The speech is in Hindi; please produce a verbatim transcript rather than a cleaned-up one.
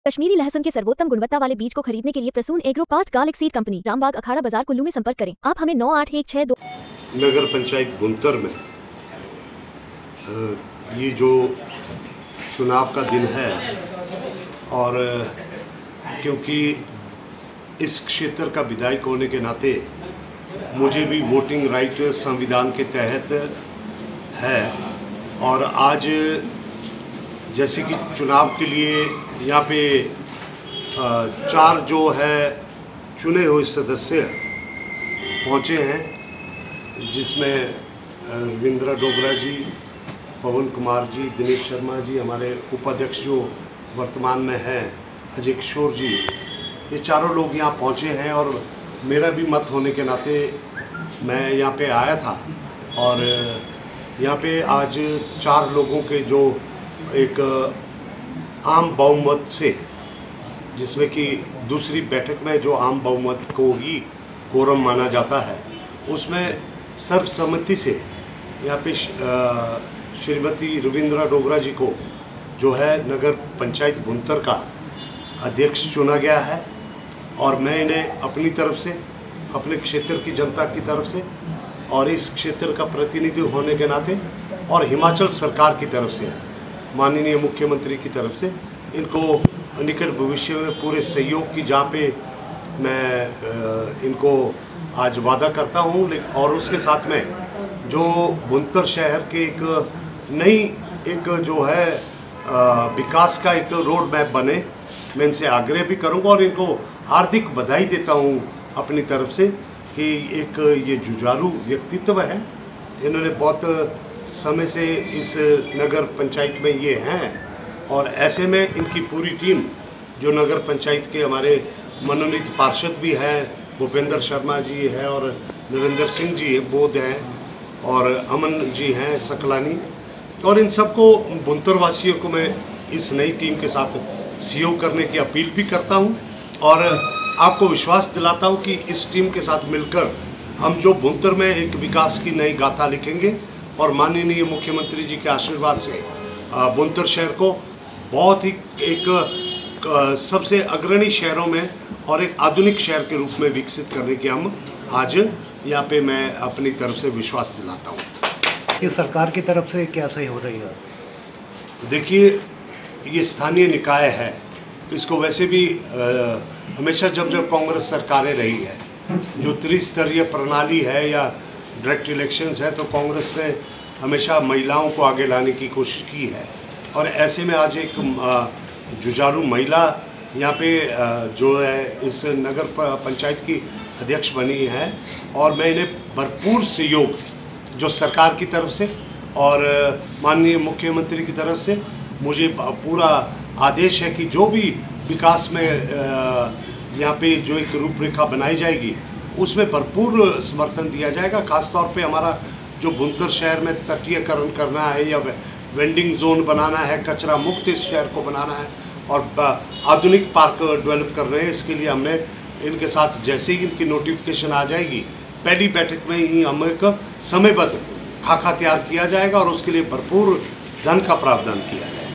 कश्मीरी लहसुन के सर्वोत्तम गुणवत्ता वाले बीज को खरीदने के लिए Prasoon agro part garlic seed company, Rambagh Akhara Bazaar Kullu में संपर्क करें। आप हमें नौ आठ एक छह दो। नगर पंचायत बुंतर में ये जो चुनाव का दिन है और क्योंकि इस क्षेत्र का विधायक होने के नाते मुझे भी वोटिंग राइट संविधान के तहत है और आज जैसे कि चुनाव के लिए यहाँ पे चार जो है चुने हुए सदस्य पहुँचे हैं, जिसमें रविंद्र डोगरा जी, पवन कुमार जी, दिनेश शर्मा जी, हमारे उपाध्यक्ष जो वर्तमान में हैं अजय किशोर जी, ये चारों लोग यहाँ पहुँचे हैं और मेरा भी मत होने के नाते मैं यहाँ पे आया था और यहाँ पे आज चार लोगों के जो एक आम बहुमत से, जिसमें कि दूसरी बैठक में जो आम बहुमत को ही कोरम माना जाता है, उसमें सर्वसम्मति से यहाँ पे श्रीमती रविंद्र डोगरा जी को जो है नगर पंचायत बुंतर का अध्यक्ष चुना गया है और मैं इन्हें अपनी तरफ से, अपने क्षेत्र की जनता की तरफ से और इस क्षेत्र का प्रतिनिधि होने के नाते और हिमाचल सरकार की तरफ से, माननीय मुख्यमंत्री की तरफ से इनको निकट भविष्य में पूरे सहयोग की, जहाँ पे मैं इनको आज वादा करता हूँ और उसके साथ में जो बुंतर शहर के एक नई एक जो है विकास का एक रोड मैप बने, मैं इनसे आग्रह भी करूँगा और इनको हार्दिक बधाई देता हूँ अपनी तरफ से कि एक ये जुझारू व्यक्तित्व है। इन्होंने बहुत समय से इस नगर पंचायत में ये हैं और ऐसे में इनकी पूरी टीम जो नगर पंचायत के हमारे मनोनीत पार्षद भी हैं, भूपेंद्र शर्मा जी है और नरेंद्र सिंह जी बोध हैं और अमन जी हैं सकलानी, और इन सबको बुंतर वासियों को मैं इस नई टीम के साथ सहयोग करने की अपील भी करता हूं और आपको विश्वास दिलाता हूं कि इस टीम के साथ मिलकर हम जो बुंतर में एक विकास की नई गाथा लिखेंगे और माननीय मुख्यमंत्री जी के आशीर्वाद से बुंतर शहर को बहुत ही एक सबसे अग्रणी शहरों में और एक आधुनिक शहर के रूप में विकसित करने की हम आज यहाँ पे मैं अपनी तरफ से विश्वास दिलाता हूँ। ये सरकार की तरफ से क्या सही हो रही है? देखिए, ये स्थानीय निकाय है, इसको वैसे भी आ, हमेशा जब जब कांग्रेस सरकारें रही है, जो त्रिस्तरीय प्रणाली है या डायरेक्ट इलेक्शंस है, तो कांग्रेस ने हमेशा महिलाओं को आगे लाने की कोशिश की है और ऐसे में आज एक जुझारू महिला यहाँ पे जो है इस नगर पंचायत की अध्यक्ष बनी है और मैं इन्हें भरपूर सहयोग जो सरकार की तरफ से और माननीय मुख्यमंत्री की तरफ से मुझे पूरा आदेश है कि जो भी विकास में यहाँ पे जो एक रूपरेखा बनाई जाएगी उसमें भरपूर समर्थन दिया जाएगा। खासतौर पे हमारा जो बुंतर शहर में तटीयकरण करना है या वेंडिंग जोन बनाना है, कचरा मुक्त इस शहर को बनाना है और आधुनिक पार्क डेवलप कर रहे हैं, इसके लिए हमने इनके साथ जैसे ही इनकी नोटिफिकेशन आ जाएगी पहली बैठक में ही हम एक समयबद्ध खाका तैयार किया जाएगा और उसके लिए भरपूर धन का प्रावधान किया जाएगा।